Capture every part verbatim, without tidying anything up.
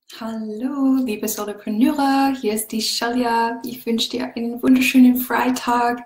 Hallo, liebe Solopreneure, hier ist die Shalia. Ich wünsche dir einen wunderschönen Freitag.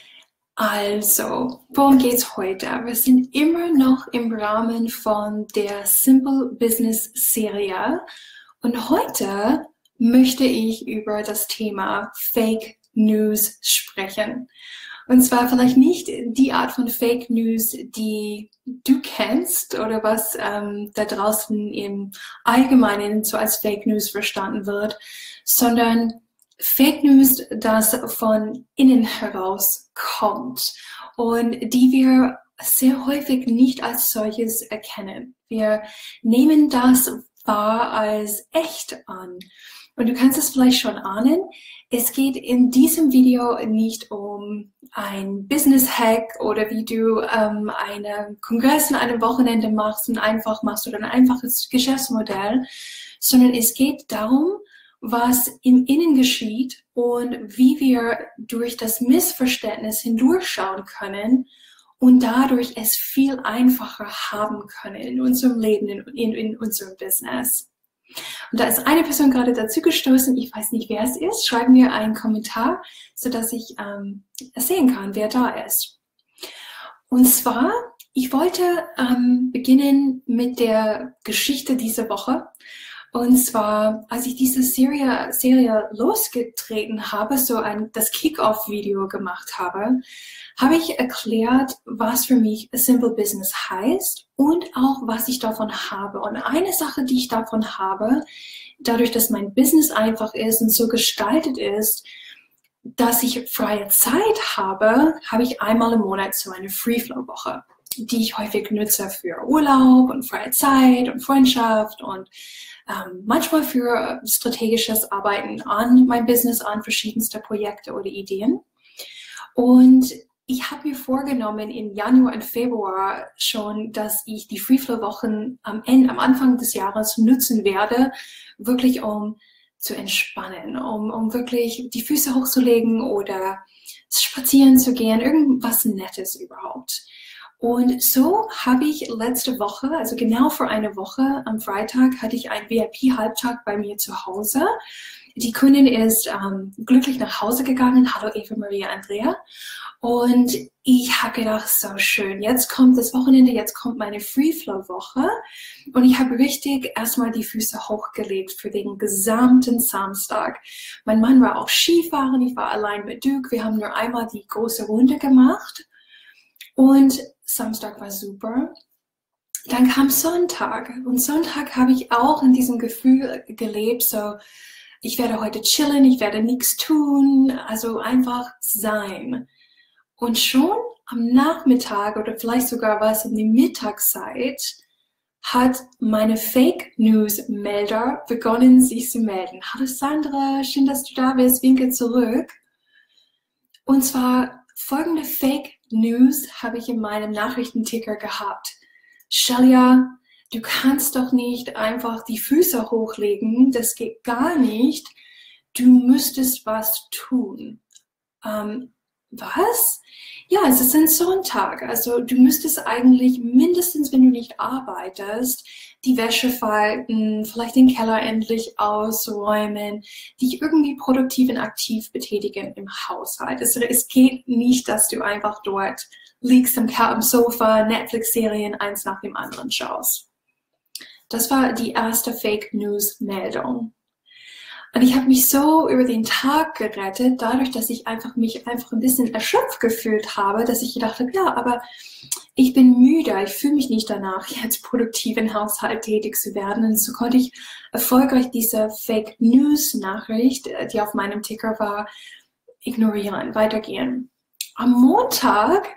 Also, worum geht's heute? Wir sind immer noch im Rahmen von der Simple Business Serie und heute möchte ich über das Thema Fake News sprechen. Und zwar vielleicht nicht die Art von Fake News, die du kennst oder was ähm, da draußen im Allgemeinen so als Fake News verstanden wird, sondern Fake News, das von innen heraus kommt und die wir sehr häufig nicht als solches erkennen. Wir nehmen das wahr als echt an. Und du kannst es vielleicht schon ahnen, es geht in diesem Video nicht um ein Business-Hack oder wie du ähm, einen Kongress in einem Wochenende machst und einfach machst oder ein einfaches Geschäftsmodell, sondern es geht darum, was im Innen geschieht und wie wir durch das Missverständnis hindurchschauen können und dadurch es viel einfacher haben können in unserem Leben, in, in, in unserem Business. Und da ist eine Person gerade dazu gestoßen, ich weiß nicht, wer es ist, schreib mir einen Kommentar, sodass ich ähm, sehen kann, wer da ist. Und zwar, ich wollte ähm, beginnen mit der Geschichte dieser Woche. Und zwar, als ich diese Serie, Serie losgetreten habe, so ein, das Kick-Off-Video gemacht habe, habe ich erklärt, was für mich Simple Business heißt und auch, was ich davon habe. Und eine Sache, die ich davon habe, dadurch, dass mein Business einfach ist und so gestaltet ist, dass ich freie Zeit habe, habe ich einmal im Monat so eine Free-Flow-Woche, die ich häufig nutze für Urlaub und freie Zeit und Freundschaft und ähm, manchmal für strategisches Arbeiten an mein Business, an verschiedenste Projekte oder Ideen. Und ich habe mir vorgenommen im Januar und Februar schon, dass ich die Free-Flow-Wochen am Ende, am Anfang des Jahres nutzen werde, wirklich um zu entspannen, um, um wirklich die Füße hochzulegen oder spazieren zu gehen, irgendwas Nettes überhaupt. Und so habe ich letzte Woche, also genau vor einer Woche, am Freitag, hatte ich einen V I P-Halbtag bei mir zu Hause. Die Kundin ist ähm, glücklich nach Hause gegangen. Hallo Eva Maria Andrea. Und ich habe gedacht, so schön, jetzt kommt das Wochenende, jetzt kommt meine Free-Flow-Woche. Und ich habe richtig erstmal die Füße hochgelegt für den gesamten Samstag. Mein Mann war auch Skifahren, ich war allein mit Duke. Wir haben nur einmal die große Runde gemacht. Und Samstag war super. Dann kam Sonntag. Und Sonntag habe ich auch in diesem Gefühl gelebt, so, ich werde heute chillen, ich werde nichts tun, also einfach sein. Und schon am Nachmittag oder vielleicht sogar was in die Mittagszeit hat meine Fake News Melder begonnen, sich zu melden. Hallo Sandra, schön, dass du da bist, winke zurück. Und zwar folgende Fake News habe ich in meinem Nachrichtenticker gehabt. Shalia, du kannst doch nicht einfach die Füße hochlegen, das geht gar nicht. Du müsstest was tun. Ähm, was? Ja, es ist ein Sonntag, also du müsstest eigentlich mindestens, wenn du nicht arbeitest, die Wäsche falten, vielleicht den Keller endlich ausräumen, dich irgendwie produktiv und aktiv betätigen im Haushalt. Also es geht nicht, dass du einfach dort liegst am, am Sofa, Netflix-Serien eins nach dem anderen schaust. Das war die erste Fake News Meldung. Und ich habe mich so über den Tag gerettet, dadurch, dass ich einfach mich einfach ein bisschen erschöpft gefühlt habe, dass ich gedacht habe, ja, aber ich bin müde, ich fühle mich nicht danach, jetzt produktiv im Haushalt tätig zu werden. Und so konnte ich erfolgreich diese Fake News Nachricht, die auf meinem Ticker war, ignorieren, weitergehen. Am Montag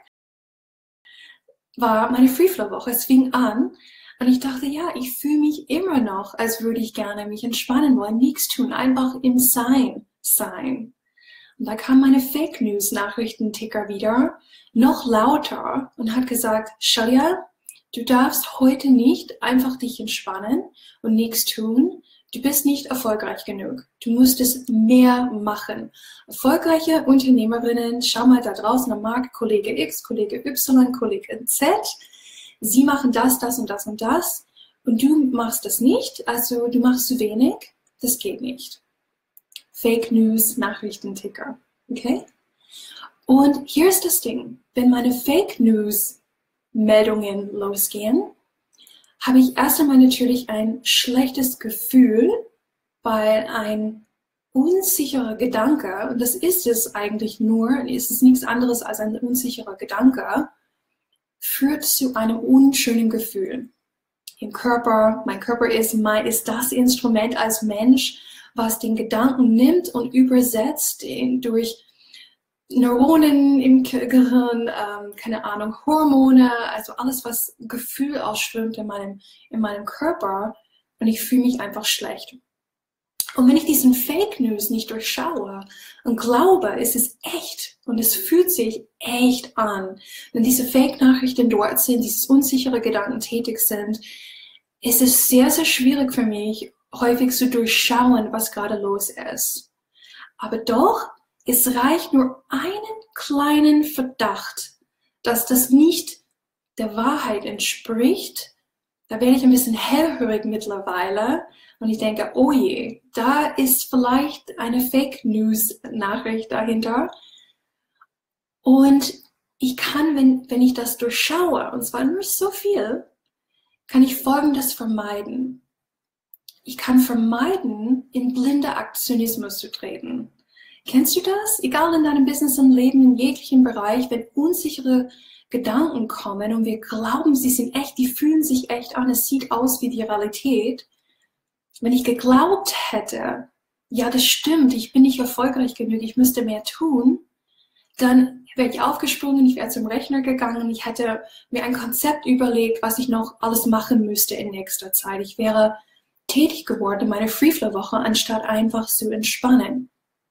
war meine Free-Flow-Woche, es fing an. Und ich dachte, ja, ich fühle mich immer noch, als würde ich gerne mich entspannen wollen, nichts tun, einfach im Sein sein. Und da kam meine Fake News Nachrichtenticker wieder, noch lauter und hat gesagt, Shalia, du darfst heute nicht einfach dich entspannen und nichts tun. Du bist nicht erfolgreich genug. Du musstest mehr machen. Erfolgreiche Unternehmerinnen, schau mal da draußen am Markt, Kollege X, Kollege Y, Kollege Z, sie machen das, das und das und das und du machst das nicht, also du machst zu wenig, das geht nicht. Fake News, Nachrichtenticker, okay? Und hier ist das Ding, wenn meine Fake News Meldungen losgehen, habe ich erst einmal natürlich ein schlechtes Gefühl, weil ein unsicherer Gedanke, und das ist es eigentlich nur, ist es nichts anderes als ein unsicherer Gedanke, führt zu einem unschönen Gefühl. Im Körper, mein Körper ist, mein, ist das Instrument als Mensch, was den Gedanken nimmt und übersetzt in, durch Neuronen im Gehirn, ähm, keine Ahnung, Hormone, also alles, was Gefühl ausströmt in meinem, in meinem Körper, und ich fühle mich einfach schlecht. Und wenn ich diesen Fake News nicht durchschaue und glaube, es ist echt und es fühlt sich echt an, wenn diese Fake-Nachrichten dort sind, dieses unsichere Gedanken tätig sind, ist es sehr, sehr schwierig für mich, häufig zu durchschauen, was gerade los ist. Aber doch, es reicht nur einen kleinen Verdacht, dass das nicht der Wahrheit entspricht. Da werde ich ein bisschen hellhörig mittlerweile und ich denke, oh je, da ist vielleicht eine Fake-News-Nachricht dahinter. Und ich kann, wenn, wenn ich das durchschaue, und zwar nicht so viel, kann ich Folgendes vermeiden. Ich kann vermeiden, in blinder Aktionismus zu treten. Kennst du das? Egal in deinem Business und Leben, in jeglichem Bereich, wenn unsichere Gedanken kommen und wir glauben, sie sind echt, die fühlen sich echt an, es sieht aus wie die Realität. Wenn ich geglaubt hätte, ja, das stimmt, ich bin nicht erfolgreich genug, ich müsste mehr tun, dann wäre ich aufgesprungen, ich wäre zum Rechner gegangen, ich hätte mir ein Konzept überlegt, was ich noch alles machen müsste in nächster Zeit. Ich wäre tätig geworden in meiner Free-Flow-Woche, anstatt einfach zu entspannen.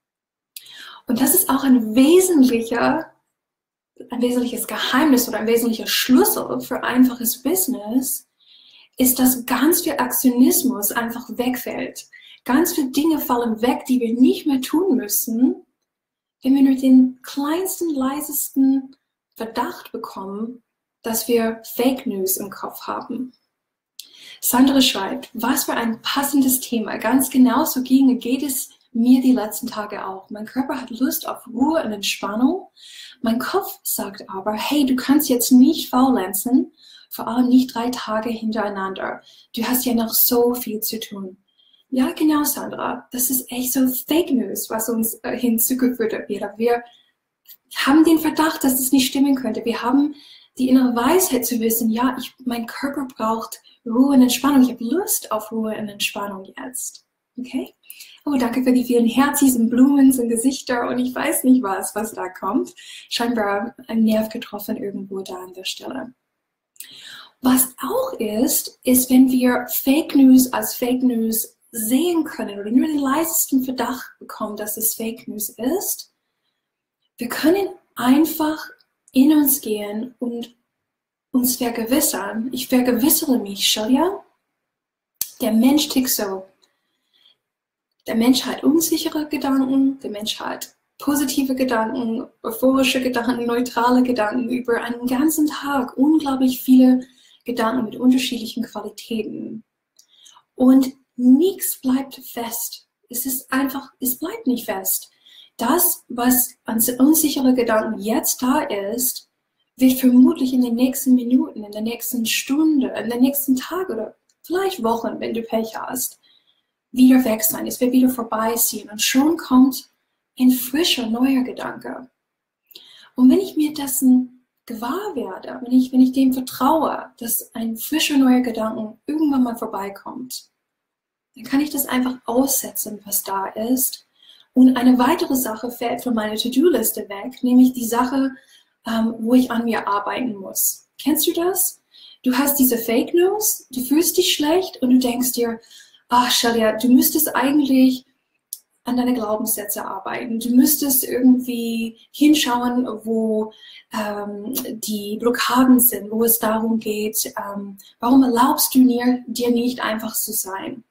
Und das ist auch ein wesentlicher, ein wesentliches Geheimnis oder ein wesentlicher Schlüssel für einfaches Business, ist, dass ganz viel Aktionismus einfach wegfällt. Ganz viele Dinge fallen weg, die wir nicht mehr tun müssen, wenn wir nur den kleinsten, leisesten Verdacht bekommen, dass wir Fake News im Kopf haben. Sandra schreibt, was für ein passendes Thema. Ganz genauso ging, geht es mir die letzten Tage auch. Mein Körper hat Lust auf Ruhe und Entspannung. Mein Kopf sagt aber, hey, du kannst jetzt nicht faulenzen, vor allem nicht drei Tage hintereinander. Du hast ja noch so viel zu tun. Ja, genau, Sandra. Das ist echt so Fake News, was uns äh, hinzugeführt wird. Wir haben den Verdacht, dass es nicht stimmen könnte. Wir haben die innere Weisheit zu wissen, ja, ich, mein Körper braucht Ruhe und Entspannung. Ich habe Lust auf Ruhe und Entspannung jetzt. Okay? Oh, danke für die vielen Herzis und Blumen und Gesichter und ich weiß nicht was, was da kommt. Scheinbar ein Nerv getroffen irgendwo da an der Stelle. Was auch ist, ist, wenn wir Fake News als Fake News sehen können oder nur den leisesten Verdacht bekommen, dass es Fake News ist, wir können einfach in uns gehen und uns vergewissern. Ich vergewissere mich, Shalia, der Mensch tickt so. Der Mensch hat unsichere Gedanken, der Mensch hat positive Gedanken, euphorische Gedanken, neutrale Gedanken, über einen ganzen Tag unglaublich viele Gedanken mit unterschiedlichen Qualitäten. Und nichts bleibt fest. Es ist einfach, es bleibt nicht fest. Das, was an unsichere Gedanken jetzt da ist, wird vermutlich in den nächsten Minuten, in der nächsten Stunde, in den nächsten Tag oder vielleicht Wochen, wenn du Pech hast, wieder weg sein. Es wird wieder vorbeiziehen und schon kommt ein frischer, neuer Gedanke. Und wenn ich mir dessen gewahr werde, wenn ich, wenn ich dem vertraue, dass ein frischer, neuer Gedanke irgendwann mal vorbeikommt, dann kann ich das einfach aussetzen, was da ist. Und eine weitere Sache fällt von meiner To-Do-Liste weg, nämlich die Sache, ähm, wo ich an mir arbeiten muss. Kennst du das? Du hast diese Fake News, du fühlst dich schlecht und du denkst dir, ach Shalia, du müsstest eigentlich an deine Glaubenssätze arbeiten. Du müsstest irgendwie hinschauen, wo ähm, die Blockaden sind, wo es darum geht, ähm, warum erlaubst du dir, dir nicht einfach zu sein?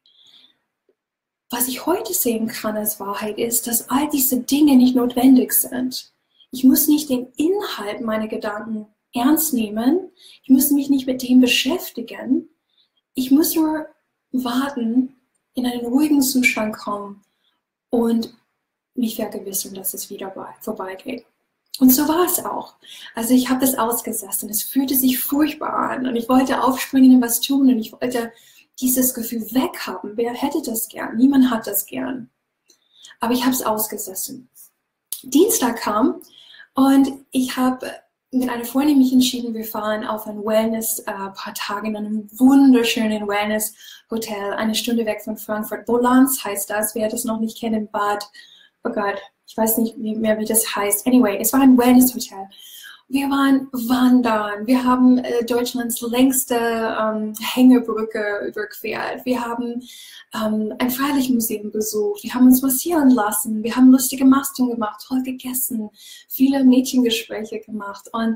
Was ich heute sehen kann als Wahrheit ist, dass all diese Dinge nicht notwendig sind. Ich muss nicht den Inhalt meiner Gedanken ernst nehmen. Ich muss mich nicht mit dem beschäftigen. Ich muss nur warten, in einen ruhigen Zustand kommen und mich vergewissern, dass es wieder vorbeigeht. Und so war es auch. Also ich habe das ausgesessen. Es fühlte sich furchtbar an und ich wollte aufspringen und was tun und ich wollte dieses Gefühl weghaben. Wer hätte das gern? Niemand hat das gern. Aber ich habe es ausgesessen. Dienstag kam und ich habe mit einer Freundin mich entschieden, wir fahren auf ein Wellness, äh, ein paar Tage in einem wunderschönen Wellness-Hotel, eine Stunde weg von Frankfurt. Bolans heißt das, wer das noch nicht kennt, in Bad, oh Gott, ich weiß nicht mehr, wie das heißt. Anyway, es war ein Wellness-Hotel. Wir waren wandern, wir haben äh, Deutschlands längste ähm, Hängebrücke überquert, wir haben ähm, ein Freilichtmuseum besucht, wir haben uns massieren lassen, wir haben lustige Masken gemacht, toll gegessen, viele Mädchengespräche gemacht und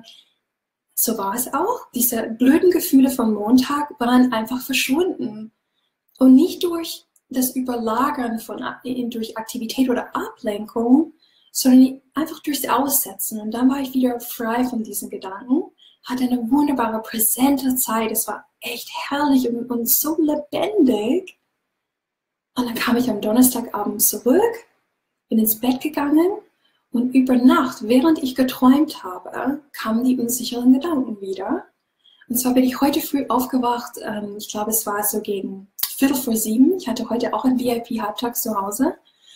so war es auch. Diese blöden Gefühle vom Montag waren einfach verschwunden und nicht durch das Überlagern von, durch Aktivität oder Ablenkung, sondern einfach durchs Aussetzen. Und dann war ich wieder frei von diesen Gedanken, hatte eine wunderbare, präsente Zeit. Es war echt herrlich und, und so lebendig. Und dann kam ich am Donnerstagabend zurück, bin ins Bett gegangen und über Nacht, während ich geträumt habe, kamen die unsicheren Gedanken wieder. Und zwar bin ich heute früh aufgewacht, ähm, ich glaube, es war so gegen Viertel vor sieben. Ich hatte heute auch einen V I P-Halbtag zu Hause.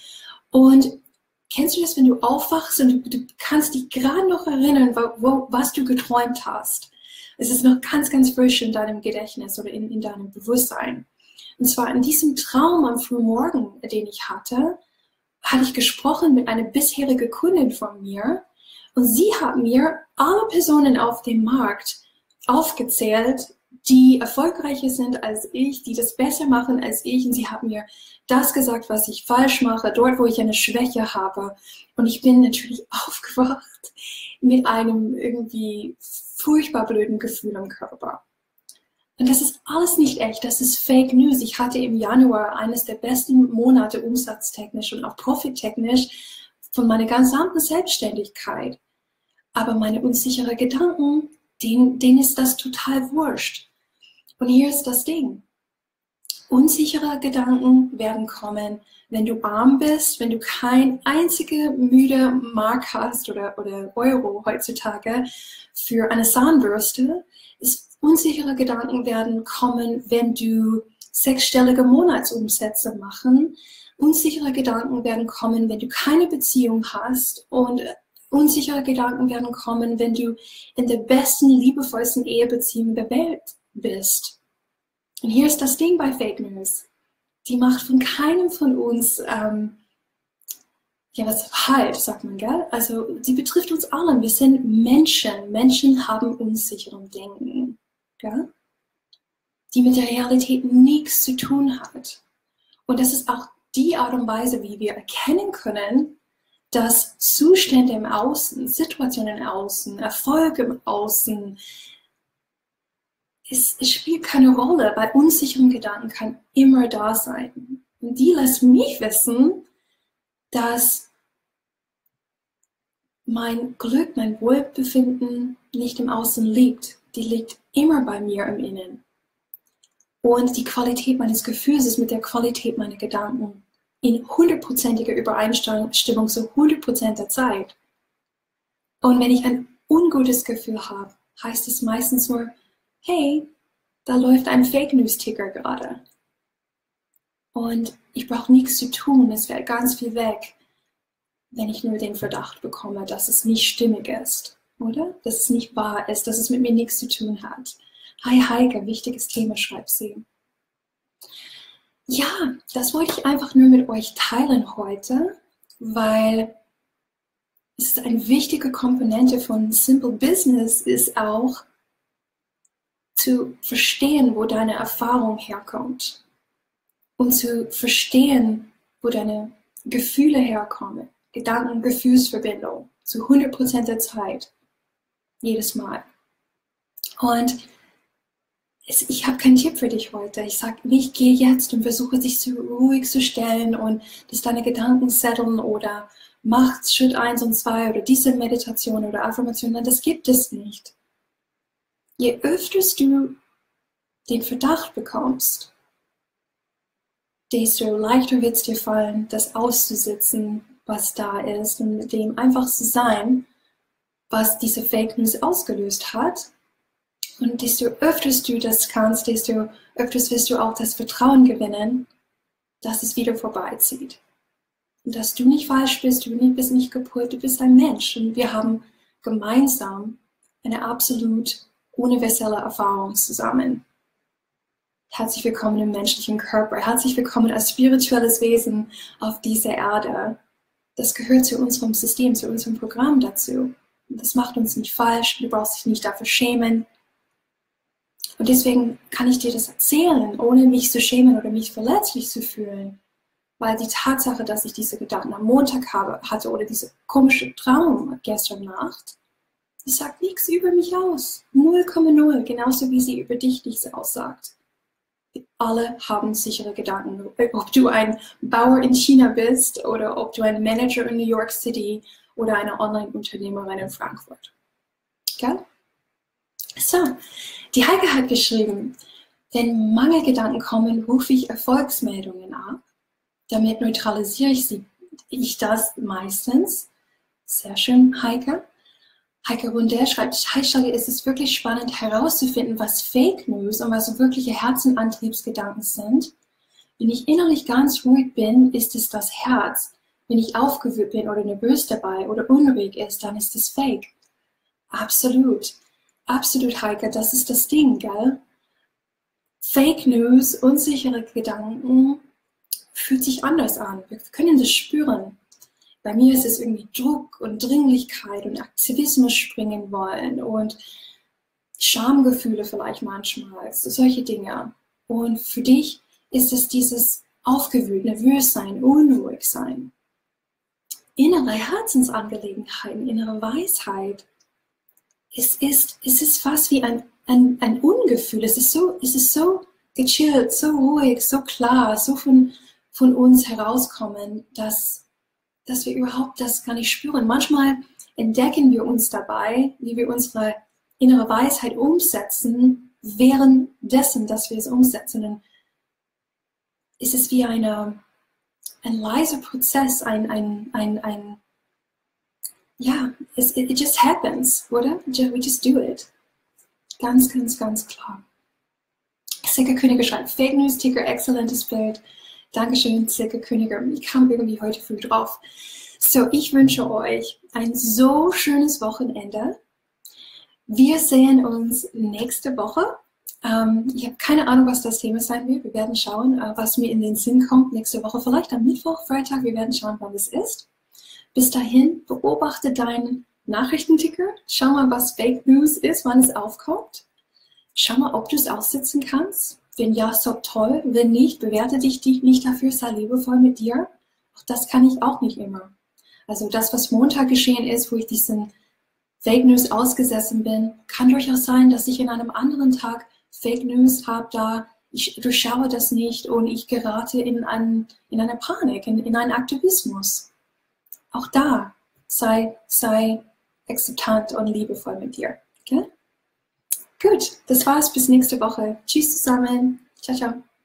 Und kennst du das, wenn du aufwachst und du, du kannst dich gerade noch erinnern, wo, wo, was du geträumt hast? Es ist noch ganz, ganz frisch in deinem Gedächtnis oder in, in deinem Bewusstsein. Und zwar in diesem Traum am Frühmorgen, den ich hatte, hatte ich gesprochen mit einer bisherigen Kundin von mir und sie hat mir alle Personen auf dem Markt aufgezählt, die erfolgreicher sind als ich, die das besser machen als ich. Und sie hat mir das gesagt, was ich falsch mache, dort, wo ich eine Schwäche habe. Und ich bin natürlich aufgewacht mit einem irgendwie furchtbar blöden Gefühl im Körper. Und das ist alles nicht echt, das ist Fake News. Ich hatte im Januar eines der besten Monate umsatztechnisch und auch profittechnisch von meiner gesamten Selbstständigkeit. Aber meine unsicheren Gedanken, denen, denen ist das total wurscht. Und hier ist das Ding. Unsichere Gedanken werden kommen, wenn du arm bist, wenn du kein einzige müde Mark hast oder, oder Euro heutzutage für eine Zahnbürste. Ist, unsichere Gedanken werden kommen, wenn du sechsstellige Monatsumsätze machen. Unsichere Gedanken werden kommen, wenn du keine Beziehung hast. Und unsichere Gedanken werden kommen, wenn du in der besten, liebevollsten Ehebeziehung der Welt bist. Und hier ist das Ding bei Fake News. Die macht von keinem von uns, ähm, ja, was halt, sagt man, gell? Also, sie betrifft uns alle. Wir sind Menschen. Menschen haben unsicheren Denken, gell? Die mit der Realität nichts zu tun hat. Und das ist auch die Art und Weise, wie wir erkennen können, dass Zustände im Außen, Situationen im Außen, Erfolg im Außen, Es, es spielt keine Rolle, weil unsicheren Gedanken kann immer da sein. Und die lässt mich wissen, dass mein Glück, mein Wohlbefinden nicht im Außen liegt. Die liegt immer bei mir im Innen. Und die Qualität meines Gefühls ist mit der Qualität meiner Gedanken in hundertprozentiger Übereinstimmung zu hundert Prozent der Zeit. Und wenn ich ein ungutes Gefühl habe, heißt es meistens nur, hey, da läuft ein Fake News Ticker gerade. Und ich brauche nichts zu tun, es fällt ganz viel weg, wenn ich nur den Verdacht bekomme, dass es nicht stimmig ist, oder? Dass es nicht wahr ist, dass es mit mir nichts zu tun hat. Hi Heike, wichtiges Thema, schreibt sie. Ja, das wollte ich einfach nur mit euch teilen heute, weil es ist eine wichtige Komponente von Simple Business, ist auch, zu verstehen, wo deine Erfahrung herkommt und zu verstehen, wo deine Gefühle herkommen. Gedanken, Gefühlsverbindung zu hundert Prozent der Zeit, jedes Mal. Und es, ich habe keinen Tipp für dich heute. Ich sage nicht, geh jetzt und versuche dich so ruhig zu stellen und dass deine Gedanken setteln oder mach Schritt eins und zwei oder diese Meditation oder Affirmation. Das gibt es nicht. Je öfter du den Verdacht bekommst, desto leichter wird es dir fallen, das auszusitzen, was da ist und mit dem einfach zu sein, was diese Fake News ausgelöst hat. Und desto öfters du das kannst, desto öfters wirst du auch das Vertrauen gewinnen, dass es wieder vorbeizieht. Und dass du nicht falsch bist, du bist nicht kaputt, du bist ein Mensch. Und wir haben gemeinsam eine absolut universelle Erfahrung zusammen. Herzlich willkommen im menschlichen Körper. Herzlich willkommen als spirituelles Wesen auf dieser Erde. Das gehört zu unserem System, zu unserem Programm dazu. Und das macht uns nicht falsch. Du brauchst dich nicht dafür schämen. Und deswegen kann ich dir das erzählen, ohne mich zu schämen oder mich verletzlich zu fühlen. Weil die Tatsache, dass ich diese Gedanken am Montag habe, hatte oder diese komische Traum gestern Nacht, die sagt nichts über mich aus. null Komma null, genauso wie sie über dich nichts aussagt. Wir alle haben sichere Gedanken. Ob du ein Bauer in China bist oder ob du ein Manager in New York City oder eine Online-Unternehmerin in Frankfurt. Gell? So, die Heike hat geschrieben, wenn Mangelgedanken kommen, rufe ich Erfolgsmeldungen ab. Damit neutralisiere ich, sie, ich das meistens. Sehr schön, Heike. Heike Rundell schreibt, hi Shelley, es ist wirklich spannend herauszufinden, was Fake News und was wirkliche Herzenantriebsgedanken sind. Wenn ich innerlich ganz ruhig bin, ist es das Herz. Wenn ich aufgewühlt bin oder nervös dabei oder unruhig ist, dann ist es Fake. Absolut. Absolut, Heike, das ist das Ding, gell? Fake News, unsichere Gedanken, fühlt sich anders an. Wir können das spüren. Bei mir ist es irgendwie Druck und Dringlichkeit und Aktivismus springen wollen und Schamgefühle vielleicht manchmal, solche Dinge. Und für dich ist es dieses aufgewühlt, nervös sein, unruhig sein. Innere Herzensangelegenheiten, innere Weisheit. Es ist, es ist fast wie ein, ein, ein Ungefühl. Es ist so, es ist so gechillt, so ruhig, so klar, so von, von uns herauskommen, dass, dass wir überhaupt das gar nicht spüren. Manchmal entdecken wir uns dabei, wie wir unsere innere Weisheit umsetzen, währenddessen, dass wir es umsetzen. Und es ist wie eine, ein leiser Prozess, ein, ein, ein, ein ja, it, it just happens, oder? We just do it. Ganz, ganz, ganz klar. Silke Königer schreibt, Fake News, Ticker, exzellentes Bild. Dankeschön, Silke Königer. Ich kam irgendwie heute früh drauf. So, ich wünsche euch ein so schönes Wochenende. Wir sehen uns nächste Woche. Ähm, ich habe keine Ahnung, was das Thema sein wird. Wir werden schauen, äh, was mir in den Sinn kommt nächste Woche. Vielleicht am Mittwoch, Freitag. Wir werden schauen, wann es ist. Bis dahin, beobachte deinen Nachrichtenticker. Schau mal, was Fake News ist, wann es aufkommt. Schau mal, ob du es aussitzen kannst. Wenn ja, so toll. Wenn nicht, bewerte dich nicht dafür, sei liebevoll mit dir. Auch das kann ich auch nicht immer. Also das, was Montag geschehen ist, wo ich diesen Fake News ausgesessen bin, kann durchaus sein, dass ich in einem anderen Tag Fake News habe, da ich durchschaue das nicht und ich gerate in, einen, in eine Panik, in, in einen Aktivismus. Auch da sei, sei akzeptant und liebevoll mit dir. Okay? Gut, das war's. Bis nächste Woche. Tschüss zusammen. Ciao, ciao.